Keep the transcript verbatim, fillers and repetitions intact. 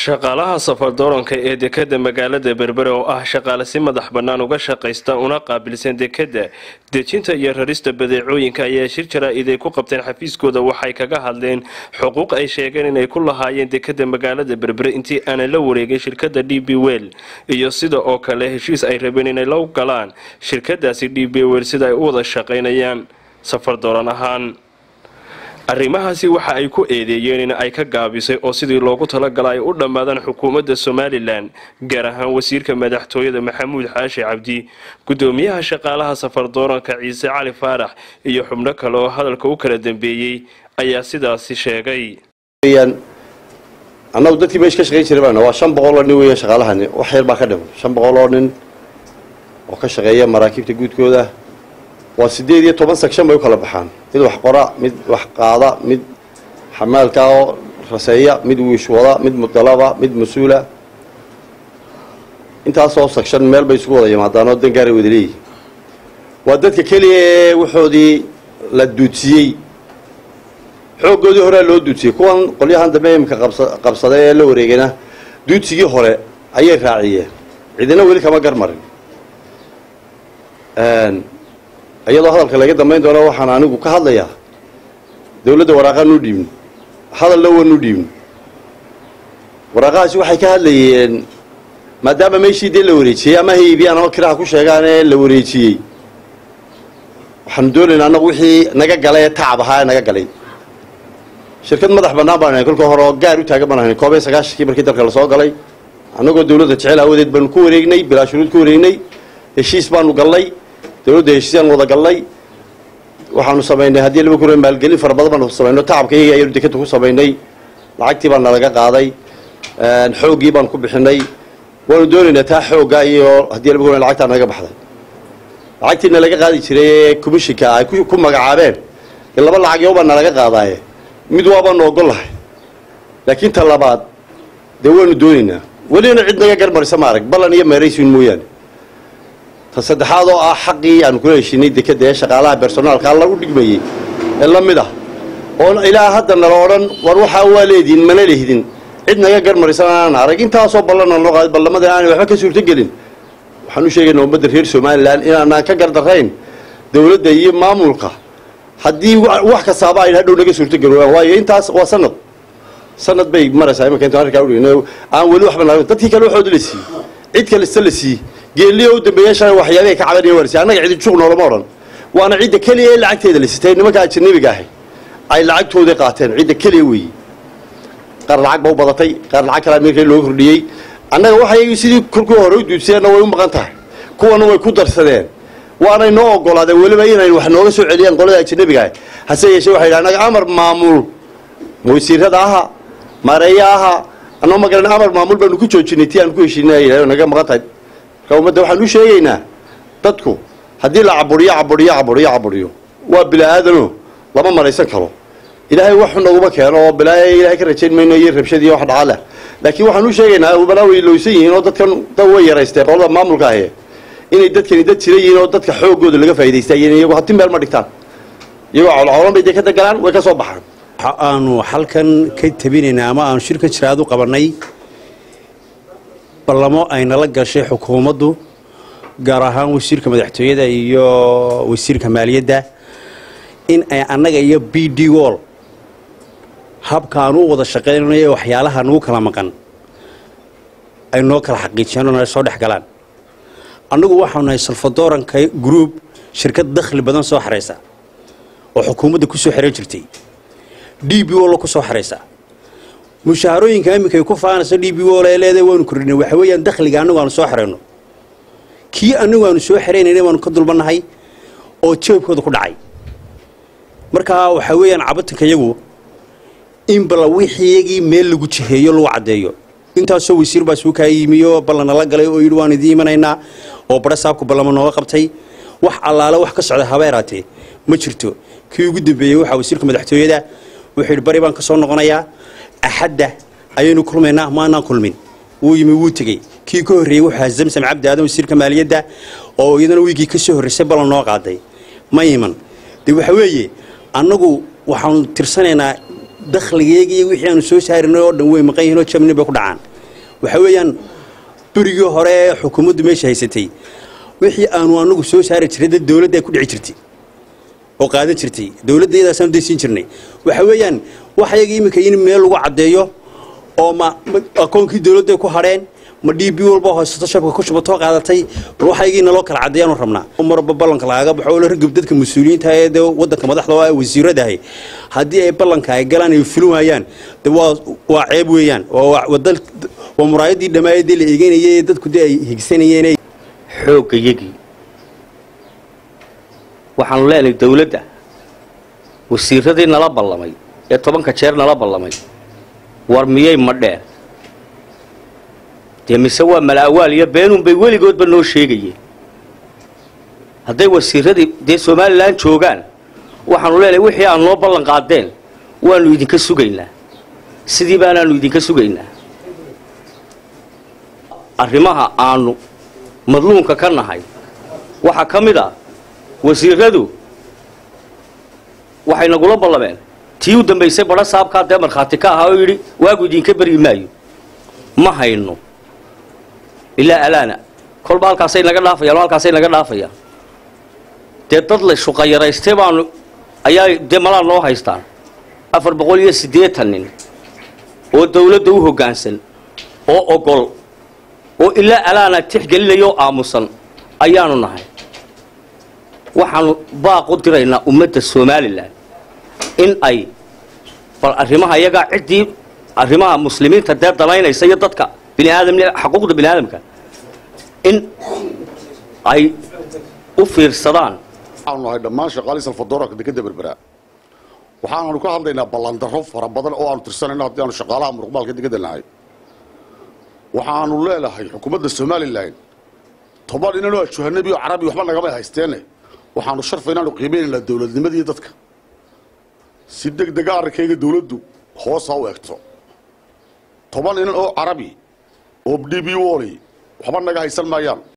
shaqaalaha safar-dooranka ee dekada magaalada Berbera oo ah shaqaale si madax bannaan uga shaqaysta una qaabilsan dekada dejinta iyo rarista badeecooyinka ayaa shir jaraa'id ay ku qabteen xafiiskooda waxay kaga hadleen xuquuq ay sheegeen inay ku lahaayeen dekada magaalada Berbera intii aan la wareegin shirkadda D B World iyo sida oo kale heshiis ay rabeen inay la galaan shirkadaasi D B World sida ay u wada shaqaynayaan safar-dooran ahaan arrimahaasi waxa ay ku eedeeyeen in ay ka gaabisay oo sidii loogu talagalay u dhamaadaan xukuumadda Somaliland gaar ahaan wasiirka madaxtooyada Maxamuud Xaashi Cabdi gudoomiyaha shaqaalaha safar-dooranka Ciise Cali Faarax iyo xubno kale oo hadalka u kala dambeeyay ayaa sidaas sheegay annagu dadkii meesha ka shaqeyn jiray baan waa shan boqol oo nin weeye shaqaalahani wax yar baa ka dhiman shan boqol oo nin oo ka shaqeeya maraakiibta guudkooda waa sideed iyo toban section bay u kala baxaan mid wax qora mid wax qaada mid xamaalka oo raseeya mid wiish wada mid mudalaba mid masuula intaas oo section meel bay isugu wada yimaadaan oo dangaar wada leeyihiin waa dadka kaliya ee waxoodii la duudsiyey xooggoodii hore loo duudsiyey kuwan qolyahan dambe imika qabsaday ee la wareegayna duudsigii hore ayay raaciyeen cidina weli kama garmarin iyadoo hadalka laga dambeyn doono waxaan anigu ka hadlayaa dawladda waraaqaan u dhiibno hadalna waan u dhiibno waraaqahaasi waxay ka hadlayeen maadaama meeshii dee la wareejiyey ama haybiyaan ama kiraha ku sheegaan ee la wareejiyey waxaanu doonaynaa annagu wixii naga galay ee tacab ahaa ee naga galay shirkad madax bannaan baan ahay kolka hore oo gaar u taagan baan ahay koob iyo sagaashankii markii dalka la soo galay annagoo dawladda jecel awadeed baanu ku wareegnay bilaa shuruud ku wareegnay heshiis baanu gallay dawladda heshiisaan wada gallay waxaanu samaynay haddii laba kun maalgelin fara badan baanu samayno tacabkayga ayaynu dekada ku samaynay lacagtii baan nalaga qaaday xooggii baan ku bixinay waanu doonaynaa taa xoogga iyo haddii laba kun lacagtaa naga baxday lacagtii nalaga qaadi jiray ee commissionka ay ku magacaabeen ee laba lacagyo baa nalaga qaadaaye mid waabaanu ogol lahay laakiin ta labaad dee waanu doonaynaa welina cid naga garmarisa ma arag ballan iyo meeraysiin mooyaane saddexaad oo ah xaqii aan kula heshinay dekada ee shaqaalaha personaalka lagu dhigmayay ee la mid ah oo ilaa hadda nala odhan war waxa waa leediin mana leehdin cid naga garmaraysan aan arag intaasoo ballan loo qaaday ballamada aan waxba ka suurto gelin waxaan u sheegaynaa ummadda reer Somaliland inaan ka gardarayn dawladda iyo maamulka haddii wax ka saaba ay hadhow naga suurto geliyaan waayo intaas waa sanad sanad bay maraysaa imanka inta halka u dhigno aan wali waxba naga dadkii kale waxoodu la siiyay cid kale isla la siiyay geeliyo u dambeeyay waxyaabay ka cabanayeen warsi anaga cid juuq noolama oran waana cid kaliya ee lacagteeda la sitay nimanka ajnabiga ah ay lacagtooda qaateen cid kaliya weey qar lacag baa u badatay qar lacag kala meelkay loo kordhiyay anaga waxay sidii kulkii hore u duudsiyeen way u maqan tahay kuwana way ku darsadeen waana inoo ogolaadeen waliba inay wax nooga soo celiyaan qolada ajnabiga ah hase yeeshee waxay anaga amar maamul wasiirada aha mareeyaha anoo magaran amar maamul baan ku joojinay tii aan ku heshiinay naga maqan tahay ummadda waxaan u sheegaynaa dadku haddii la caburiyo caburiyo caburiyo caburiyo waa bilaaadano lama maraysan karo ilaahay wax naguma keeno oo bilaahay ilaahay ka rajayn mayno iyo rabshadii wax dhaca leh laakiin waxaan u sheegaynaa balaawi looysan yihiin oo dadkan dad way yaraystay qolada maamulka ah inay dadkani dad jira yihiin oo dadka xoogooda laga faa'iideystayeen iyagu hatin meel ma dhigtaan iyagoo cawlcawlan bay ka dagalaan way ka soo baxaan waxa aanu halkan ka tabinaynaa ama aanu shirka jiraad u qabanay ballamo ay nala gashay xukuumaddu gaar ahaan wasiirka madaxtooyada iyo wasiirka maaliyadda in ay annaga iyo B D World habkaan u wada shaqeynayo waxyaalaha nagu kala maqan ay noo kala xaqiijiyaan oo soo dhex galaan annagu waxaanu nahay Salfadooranka group shirkad dakhli badan soo xareysa oo xukuumadda ku soo xireen jirtay D B World ku soo xareysa mushaharooyinka imika ku faanaysa D B World ee leedahay waanu kordhinay waxa weeyaan dakhliga anagu aan soo xireyno kii anagu aan soo xireenay waanu ka dulbanahay oo jeebkooda ku dhacay marka waxa weeyaan cabatanka iyagu in bal wixii meel lagu jiheeyo loo cadeeyo intaas oo wasiir baa soo kaayimiyo ballan la galay oo yiri waan idin imanaynaa oo barasaabku ballamo nooga qabtay wax allaala wax ka socda habeeraatee ma jirto kii ugu dambeeyay waxa wasiirka madaxtooyada wuxuu bari baan ka soo noqonayaa axadda ayaynu kulmaynaa maana kulmin wuu yimi wuu tagay kii ka horeeyay waxa Zamzam Cabdi Aadan wasiirka maaliyadda oo iyadana wiigii ka soo horeysay balan noo qaaday ma yiman de waxa weeye annagu waxaan tirsanaynaa dakhligeega iyo wixii aanu soo saarnay oo dhan way maqan yihiin oo jamni bay ku dhacaan waxa weeyaan burigii hore xukuumaddu meesha haysatay wixii aanu anagu soo saari jirnay dad dawladda ay ku dhici jirtay oo qaadan jirtay dawladdeedaas aan deysin jirnay waxa weeyaan wax ayaga imika in meel lagu cadeeyo oo ma akoonkii dawladda ku hareen ma D B walba hoosto shabka ku shubato qaadatay wax ayaga in loo kala cadeeyaan rabnaa marba ballanka laaga baxo la ragab dadka mas'uuliyiinta ee wadanka madaxda waa wasiiradahay hadii ay ballanka ay galaan ay fulmayaan waa waa ceeb weeyaan waa wadal waa muraayadii dhamaayadii la eeganayay dadku ay higsanayeen xoogayagii waxaan leenahay dawladda wasiiradii nala ballamay ee tobanka jeer nala ballamay war miyay madheen dee mise waa malaawaal iyo beenun bay weligoodba noo sheegayeen hadday wasiiradii dee somalilan joogaan waxaanu leenahay wixii aan noo ballan qaadeen waanu idinka sugaynaa sidii baanaanu idinka sugaynaa arrimaha aanu madluunka ka nahay waxaa ka mid ah wasiiradu waxay nagula ballameen tii u dambaysay badha saabkaa dee markhaati ka ahaa oo yidhi waagu idinka bergi maayo ma hayno ilaa alaana kolba halkaasay naga dhaafayaan oo halkaasay naga dhaafayaan dee dad la shuqayaraystay baanu ayaa dee malaa noo haystaan afar boqol iyo siddeetan nin oo dawladda u hoggaansan oo ogol oo ilaa alaana tixgelinayoo aamusan ayaanu nahay waxaanu baaq u diraynaa ummadda somalilan in ay bal arrimaha iyagaa ciddii arrimaha muslimiinta dee dalaynaysa iyo dadka bini aadam xuquuqda bini aadamka in ay u fiirsadaan waxaanu nahay dhammaan shaqaalii salfadoorka dekedda berbera waxaanu ka hadlaynaa ballandarro fara badan oo aanu tirsanayno haddii aanu shaqaalaha muruqmaalka dekedda nahay waxaanu leelahay xukuumadda somalilan toban inanoo ajuhanabi oo carabi waxba nagama haysteene waxaanu sharfa inaanu qiimaynaynaa dawladnimadii dadka si degdega arrinkayga dawladdu hoos ha u egto toban inan oo carabi oo D B woli waxba naga haysan maayaan